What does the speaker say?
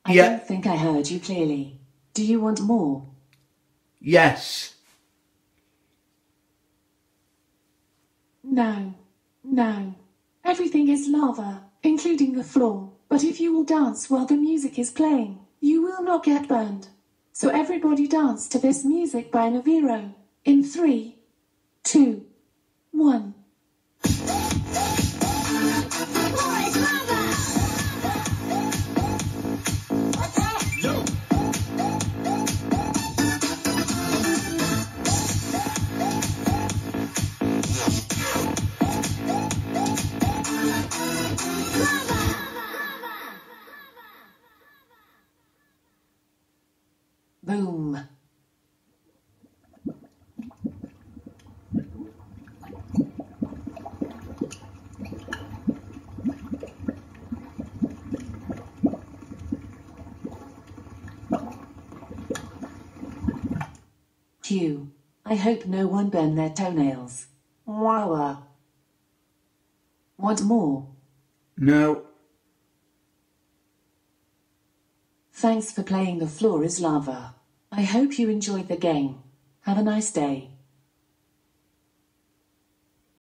I don't think I heard you clearly. Do you want more? Yes. No. No. Everything is lava, including the floor. But if you will dance while the music is playing, you will not get burned. So everybody dance to this music by Naviro. In 3, 2, 1. Boom. Q. I hope no one burned their toenails. Wow. Want more? No. Thanks for playing The Floor is Lava. I hope you enjoyed the game. Have a nice day.